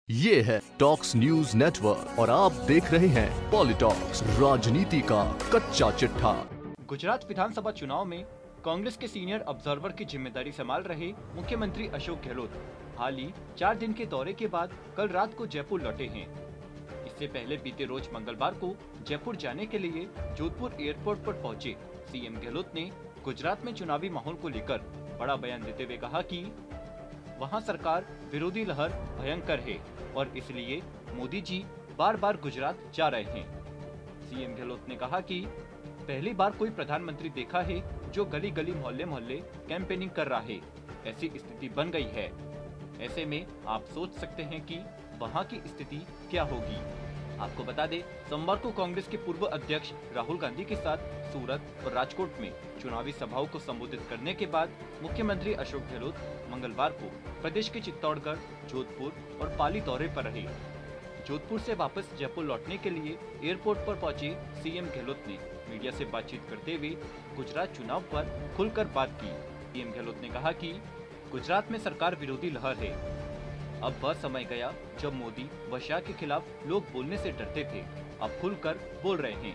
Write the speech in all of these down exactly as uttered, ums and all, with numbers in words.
ये है talks news network और आप देख रहे हैं पॉलिटॉक्स, राजनीति का कच्चा चिट्ठा। गुजरात विधानसभा चुनाव में कांग्रेस के सीनियर ऑब्जर्वर की जिम्मेदारी संभाल रहे मुख्यमंत्री अशोक गहलोत हाल ही चार दिन के दौरे के बाद कल रात को जयपुर लौटे हैं। इससे पहले बीते रोज मंगलवार को जयपुर जाने के लिए जोधपुर एयरपोर्ट पर पहुंचे सीएम गहलोत ने गुजरात में चुनावी माहौल को लेकर बड़ा बयान देते हुए कहा कि वहां सरकार विरोधी लहर भयंकर है और इसलिए मोदी जी बार बार गुजरात जा रहे हैं। सीएम गहलोत ने कहा कि पहली बार कोई प्रधानमंत्री देखा है जो गली गली मोहल्ले मोहल्ले कैंपेनिंग कर रहा है। ऐसी स्थिति बन गई है। ऐसे में आप सोच सकते हैं कि वहां की स्थिति क्या होगी। आपको बता दें, सोमवार को कांग्रेस के पूर्व अध्यक्ष राहुल गांधी के साथ सूरत और राजकोट में चुनावी सभाओं को संबोधित करने के बाद मुख्यमंत्री अशोक गहलोत मंगलवार को प्रदेश के चित्तौड़गढ़, जोधपुर और पाली दौरे पर रहे। जोधपुर से वापस जयपुर लौटने के लिए एयरपोर्ट पर पहुंचे सीएम गहलोत ने मीडिया से बातचीत करते हुए गुजरात चुनाव पर खुलकर बात की। सीएम गहलोत ने कहा कि गुजरात में सरकार विरोधी लहर है। अब वह समय गया जब मोदी व शाह के खिलाफ लोग बोलने से डरते थे, अब खुलकर बोल रहे हैं।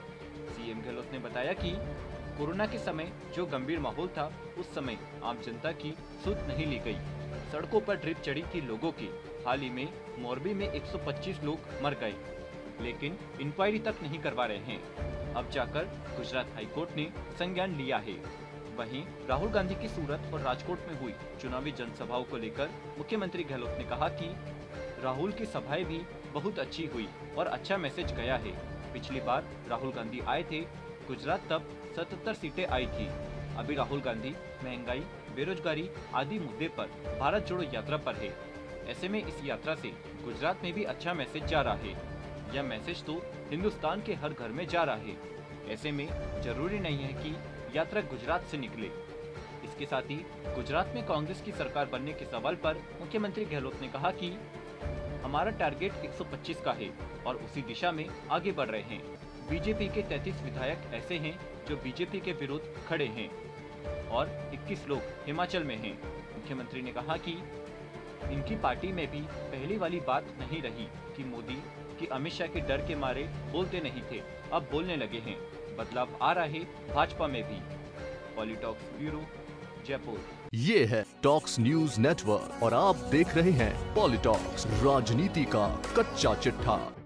सीएम गहलोत ने बताया कि कोरोना के समय जो गंभीर माहौल था, उस समय आम जनता की सुध नहीं ली गई। सड़कों पर ड्रिप चढ़ी थी लोगों की। हाल ही में मोरबी में एक सौ पच्चीस लोग मर गए, लेकिन इंक्वायरी तक नहीं करवा रहे हैं। अब जाकर गुजरात हाईकोर्ट ने संज्ञान लिया है। वहीं राहुल गांधी की सूरत और राजकोट में हुई चुनावी जनसभाओं को लेकर मुख्यमंत्री गहलोत ने कहा कि राहुल की सभाएं भी बहुत अच्छी हुई और अच्छा मैसेज गया है। पिछली बार राहुल गांधी आए थे गुजरात, तब सतहत्तर सीटें आई थी। अभी राहुल गांधी महंगाई, बेरोजगारी आदि मुद्दे पर भारत जोड़ो यात्रा पर है। ऐसे में इस यात्रा से गुजरात में भी अच्छा मैसेज जा रहा है। यह मैसेज तो हिंदुस्तान के हर घर में जा रहा है। ऐसे में जरूरी नहीं है कि यात्रा गुजरात से निकले। इसके साथ ही गुजरात में कांग्रेस की सरकार बनने के सवाल पर मुख्यमंत्री गहलोत ने कहा कि हमारा टारगेट एक सौ पच्चीस का है और उसी दिशा में आगे बढ़ रहे हैं। बीजेपी के तैंतीस विधायक ऐसे हैं जो बीजेपी के विरुद्ध खड़े हैं और इक्कीस लोग हिमाचल में हैं। मुख्यमंत्री ने कहा कि इनकी पार्टी में भी पहली वाली बात नहीं रही कि मोदी कि अमित शाह के डर के मारे बोलते नहीं थे, अब बोलने लगे हैं। बदलाव आ रहा है भाजपा में भी। Politalks bureau, Jaipur. ये है टॉक्स न्यूज नेटवर्क और आप देख रहे हैं पॉलिटॉक्स, राजनीति का कच्चा चिट्ठा।